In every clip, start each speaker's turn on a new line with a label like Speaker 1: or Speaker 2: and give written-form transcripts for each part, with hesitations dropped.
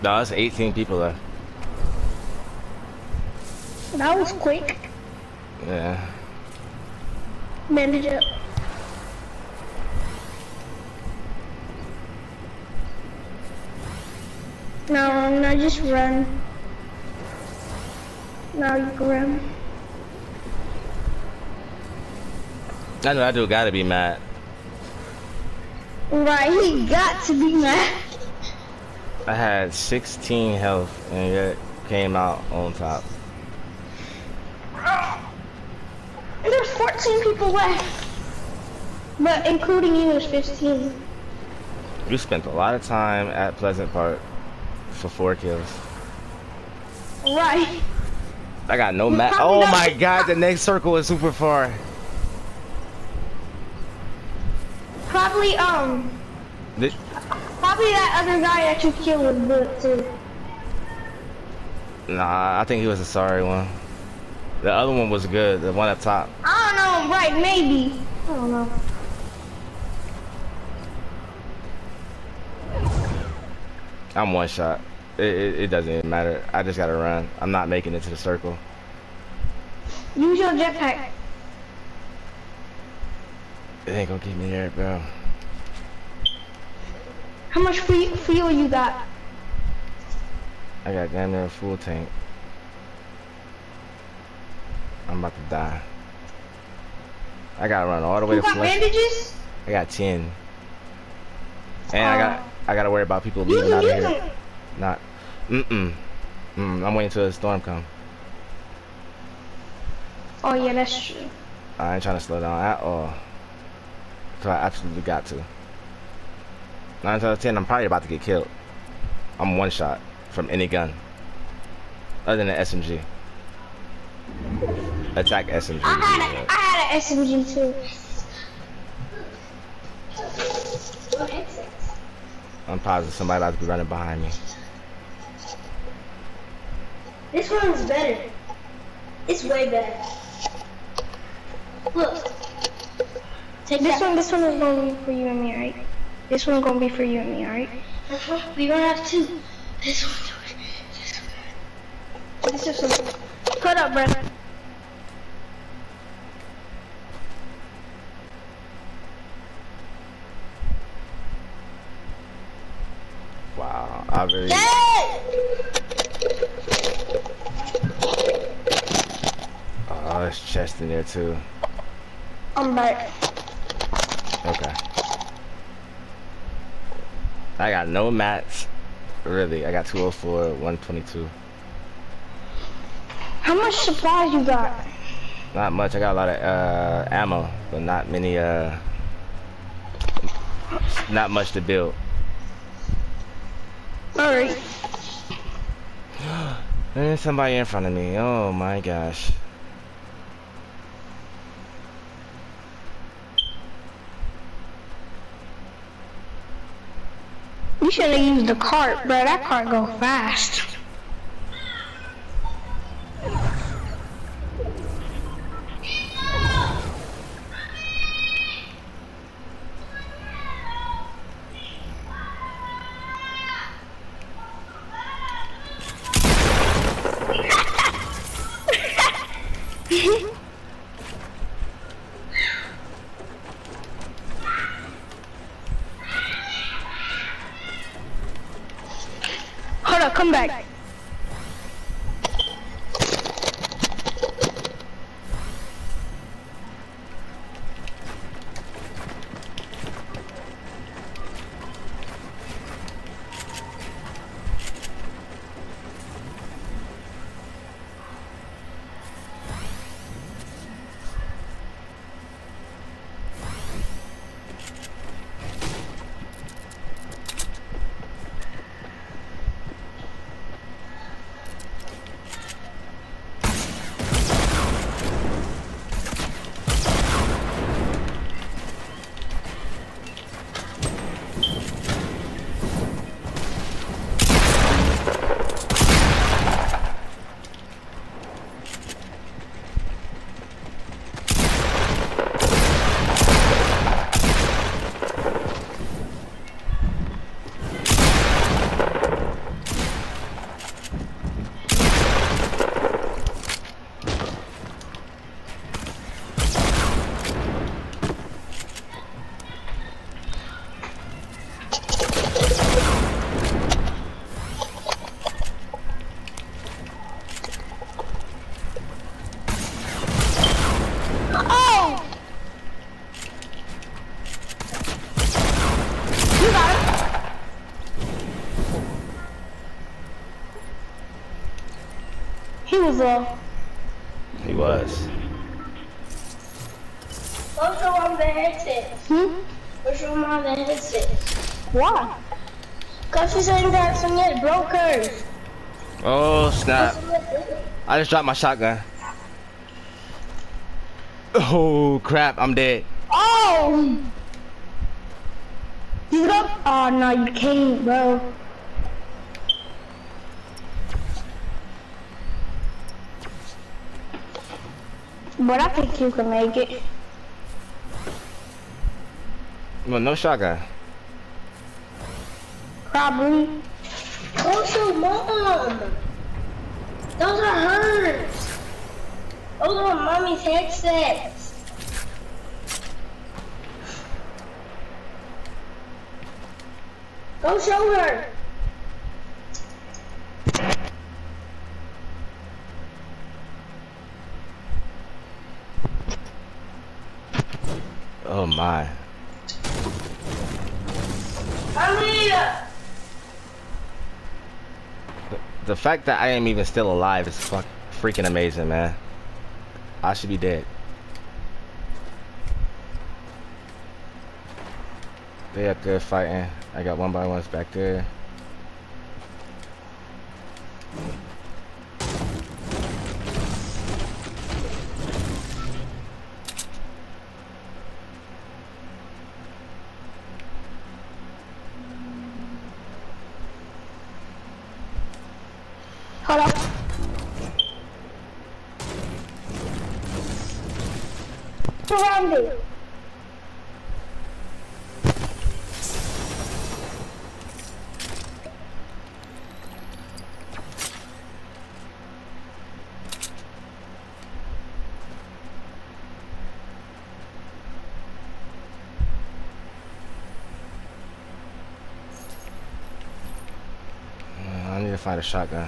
Speaker 1: No, it's 18 people left.
Speaker 2: That was quick.
Speaker 1: Yeah.
Speaker 2: Bandage up. No, just run. Now you can run.
Speaker 1: I know that dude gotta be mad.
Speaker 2: Right, he got to be mad.
Speaker 1: I had 16 health and it came out on top.
Speaker 2: And there's 14 people left. But including you is 15.
Speaker 1: You spent a lot of time at Pleasant Park for 4 kills.
Speaker 2: Right.
Speaker 1: I got no map. Oh my god, the next circle is super far.
Speaker 2: Probably probably that other guy that you killed was good too.
Speaker 1: Nah, I think he was a sorry one. The other one was good, the one up top.
Speaker 2: I don't know, right, maybe. I don't know.
Speaker 1: I'm one shot. It doesn't even matter. I just gotta run. I'm not making it to the circle.
Speaker 2: Use your jetpack.
Speaker 1: It ain't gonna get me there, bro.
Speaker 2: How much fuel you got?
Speaker 1: I got damn near a full tank. I'm about to die. I gotta run all the way
Speaker 2: You
Speaker 1: to
Speaker 2: got
Speaker 1: Flush.
Speaker 2: bandages?
Speaker 1: I got 10. And I gotta worry about people
Speaker 2: Use
Speaker 1: leaving
Speaker 2: them,
Speaker 1: out of
Speaker 2: use
Speaker 1: here.
Speaker 2: them.
Speaker 1: Not. I'm waiting till the storm come.
Speaker 2: Oh yeah, that's true.
Speaker 1: I ain't trying to slow down at all. So I absolutely got to. 9 out of 10, I'm probably about to get killed. I'm one shot from any gun. Other than the SMG. Attack SMG.
Speaker 2: I had an SMG too.
Speaker 1: I'm positive somebody about to be running behind me.
Speaker 2: This one's better. It's way better. Look. Take this one is gonna be for you and me, right? This one's gonna be for you and me, alright? We're gonna have two. This one. This is some. Cut up, Brandon.
Speaker 1: Wow, I really. Oh, there's chest in there too.
Speaker 2: I'm back.
Speaker 1: Okay. I got no mats. Really, I got 204, 122.
Speaker 2: How much supplies you got?
Speaker 1: Not much. I got a lot of ammo, but not many. Not much to build.
Speaker 2: Alright.
Speaker 1: There's somebody in front of me. Oh my gosh.
Speaker 2: You should have used the cart, bro. That cart go fast. Hold up, come back. He was
Speaker 1: He was.
Speaker 2: What's wrong with the headset? What's wrong with the headset? Why? Cause she's saying that Sonia broke hers.
Speaker 1: Oh snap! I just dropped my shotgun. Oh crap! I'm dead.
Speaker 2: Oh! You up? Oh no, you can't, bro. But I think you can make it.
Speaker 1: Well, no shotgun.
Speaker 2: Probably. Also, Mom! Those are hers! Those are Mommy's headsets! Go show her!
Speaker 1: Oh my.
Speaker 2: Amita!
Speaker 1: The fact that I am even still alive is freaking amazing, man. I should be dead. They up there fighting. I got 1x1s back there.
Speaker 2: Hold up. Surrounded.
Speaker 1: I need to find a shotgun.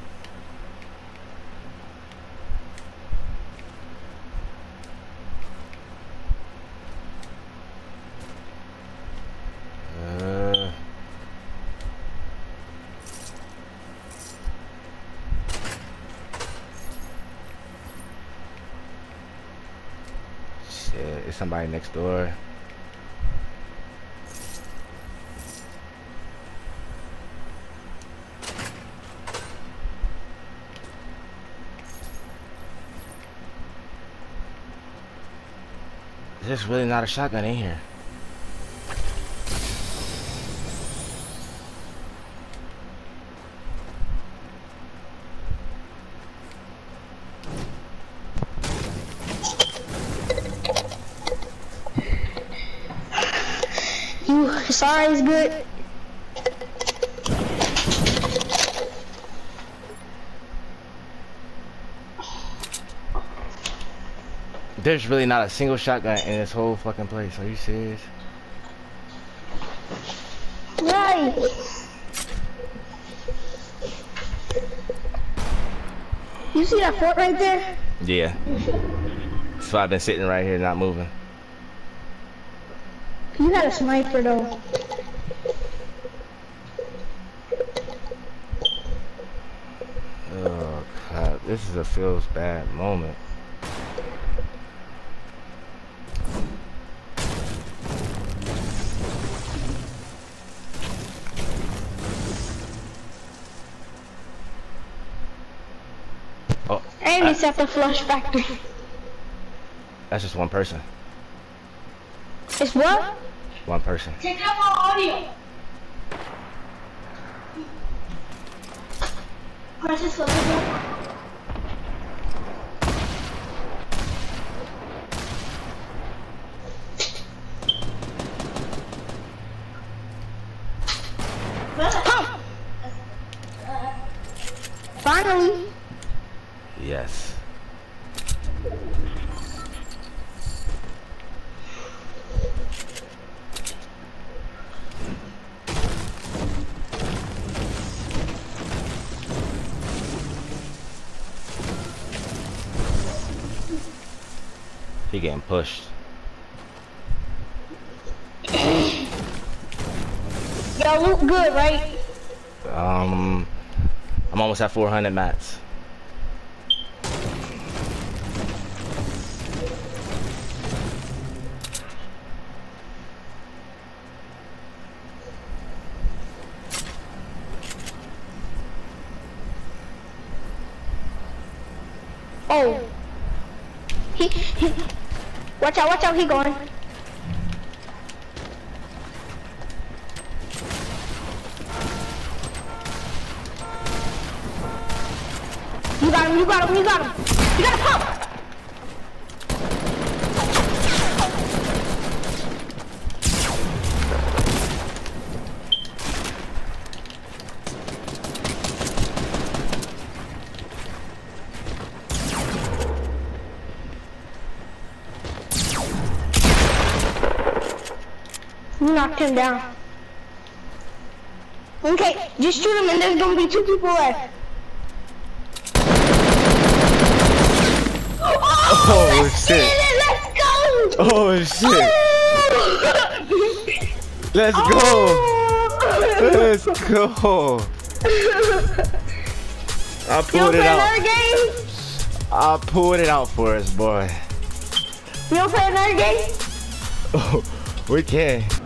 Speaker 1: Shit, is somebody next door? There's really not a shotgun in here.
Speaker 2: Sorry, it's good.
Speaker 1: There's really not a single shotgun in this whole fucking place. Are you serious?
Speaker 2: Right. You see that fort right there?
Speaker 1: Yeah. So I've been sitting right here not moving.
Speaker 2: You had a sniper though.
Speaker 1: Oh crap, this is a feels bad moment. Oh,
Speaker 2: And it's at the flush factory.
Speaker 1: that's just one person.
Speaker 2: It's what?
Speaker 1: One person.
Speaker 2: Take out my audio. Francisco, come. Finally.
Speaker 1: Yes. He getting pushed.
Speaker 2: Y'all look good, right?
Speaker 1: I'm almost at 400 mats.
Speaker 2: Oh. He watch out, he going. You got him. You gotta pump. You knocked him down. Okay, just shoot him and there's gonna be 2 people left.
Speaker 1: Oh shit.
Speaker 2: Let's go!
Speaker 1: Oh shit. Let's go. Let's go. I pulled it out. I pulled it out for us, boy.
Speaker 2: You don't play another game?
Speaker 1: Oh, we can.